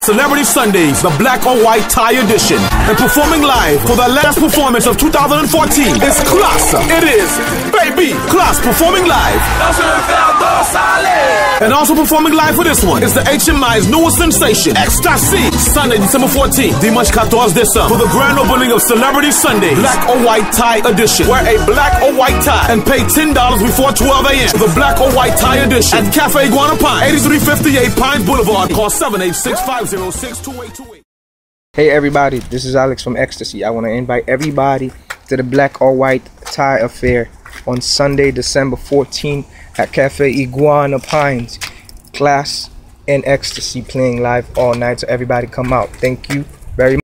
Celebrity Sundays, the black or white tie edition. And performing live for the last performance of 2014 is Class. It is Baby Class performing live. And also performing live for this one is the HMI's newest sensation, Ecstasy. Sunday, December 14th, Dimanche 14 December, for the grand opening of Celebrity Sundays, black or white tie edition. Wear a black or white tie and pay $10 before 12 a.m. for the black or white tie edition at Cafe Iguana Pine, 8358 Pines Boulevard. Call 786-506-2828. Hey everybody, this is Alex from Ecstasy. I want to invite everybody to the black or white tie affair on Sunday, December 14th at Cafe Iguana Pines. Class and Ecstasy playing live all night, so everybody come out. Thank you very much.